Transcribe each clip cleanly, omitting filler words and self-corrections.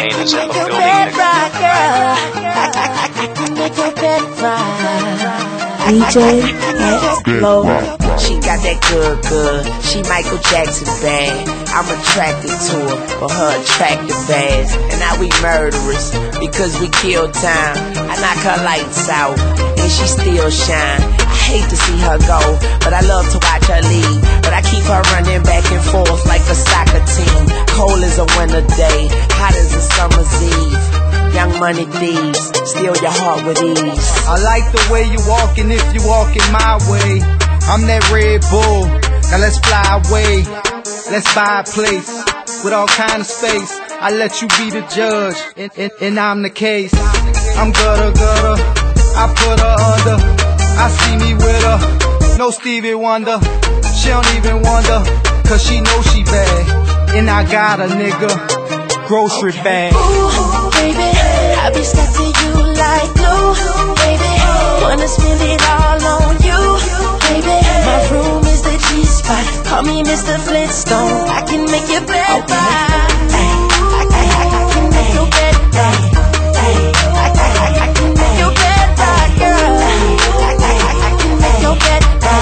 Kane is in the building. DJ At Low. She got that good. She Michael Jackson bad. I'm attracted to her for her attractive ass. And now we murderers because we kill time. I knock her lights out and she still shine. I hate to see her go, but I love to watch her lead. But I keep her running back and forth like a soccer team. Cold as a winter day, hot as a summer's eve. Young money thieves, steal your heart with ease. I like the way you walking if you walking my way. I'm that Red Bull, now let's fly away. Let's buy a place with all kind of space. I let you be the judge, and I'm the case. I'm gutter, I put her under. I see me with her, no Stevie Wonder. She don't even wonder, cause she know she bad. And I got a nigga, grocery bag. Ooh, baby, I be stuck to you like glue, baby. Wanna spend it all on you, baby. My room is the G-spot, call me Mr. Flintstone. I can make your bed right. I can make your bed right. I can make your bed right, girl. I can make your bed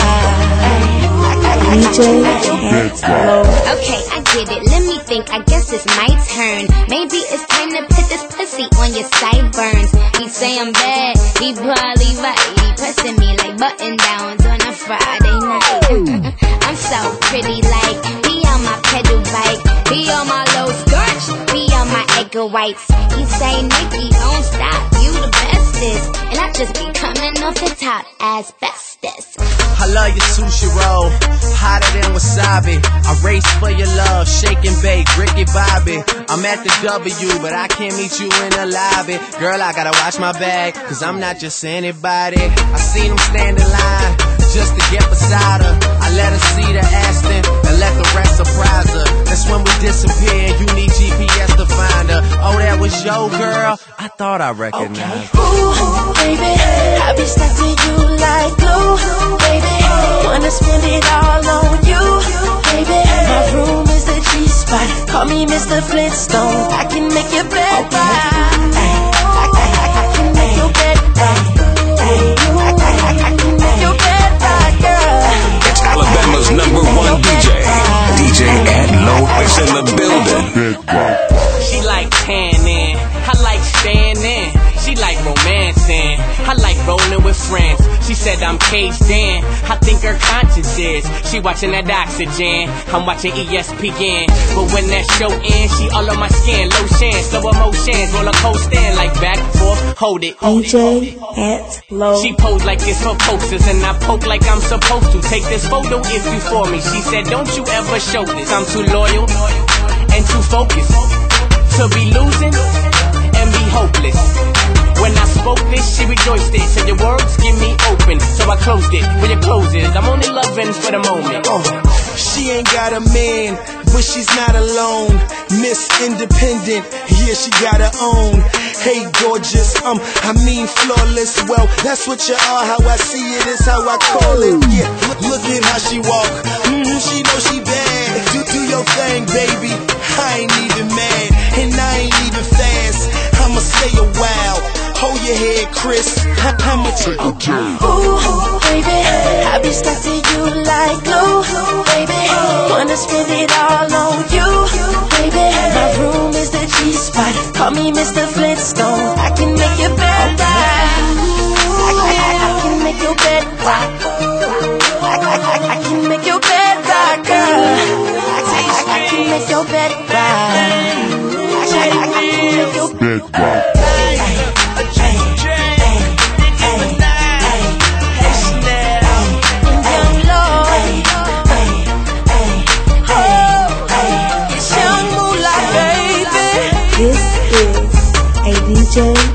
right. DJ At Low. Okay, I get it, let me think, I guess it's my turn. Maybe it's time to put this pussy on your sideburns. He say I'm bad, he probably right. He pressing me like button downs on a Friday night. I'm so pretty, like, be on my pedal bike, be on my low skirts, be on my egg whites. He say, Nikki, don't stop, you the bestest. And I just be coming off the top as bestest. I love your sushi roll, hotter than wasabi. I race for your love, shake and bake, Ricky Bobby. I'm at the W, but I can't meet you in the lobby. Girl, I gotta watch my bag, cause I'm not just anybody. I seen him stand in line, just to get beside her. I let her see the Aston, and let the rest surprise her. That's when we disappear, you need GPS to find her. Oh, that was your girl? I thought I recognized her. Ooh, baby, I be stuck to you like glue, baby. Wanna spend it all on you, baby. My room is the G-spot, call me Mr. Flintstone. I can make your bed right. I can make your bed right. I can make your bed right, girl. It's Alabama's #1 DJ At Low is in the building. She like tanning, I like standing. She like romancing, I like rolling with friends. She said I'm caged in, I think her conscience is. She watching that Oxygen, I'm watching ESPN. But when that show ends, she all on my skin. Lotion, slow emotions, roller coaster like back, forth, hold it. DJ At Low. She pose like it's for posters, and I poke like I'm supposed to. Take this photo if you for me. She said don't you ever show this. I'm too loyal and too focused to be losing and be hopeless. When I spoke this, she rejoiced it. Said your words give me open, so I closed it. When it closes, I'm only loving for the moment. She ain't got a man, but she's not alone. Miss Independent, yeah, she got her own. Hey, gorgeous, I mean flawless. Well, that's what you are. How I see it is how I call it. Yeah, look at how she walk. She know she bad. Do your thing, baby. I ain't even mad, and I ain't even fast. I'ma stay a while. Hold your head, Chris. I'ma take a turn. Ooh, baby, I be stuck to you like glue, baby. Wanna spend it all on you, baby. My room is the G-spot, call me Mr. Flintstone. I can make your bed right. I can make your bed right. I can make your bed right, girl. I can make your bed right. I can make your bed right. This is a DJ